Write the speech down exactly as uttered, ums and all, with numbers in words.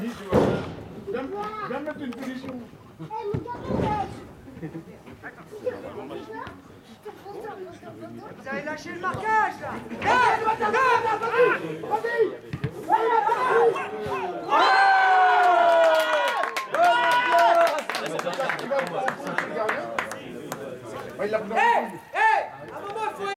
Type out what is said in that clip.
Viens, viens mettre une punition. Vous avez lâché le marquage là. Il a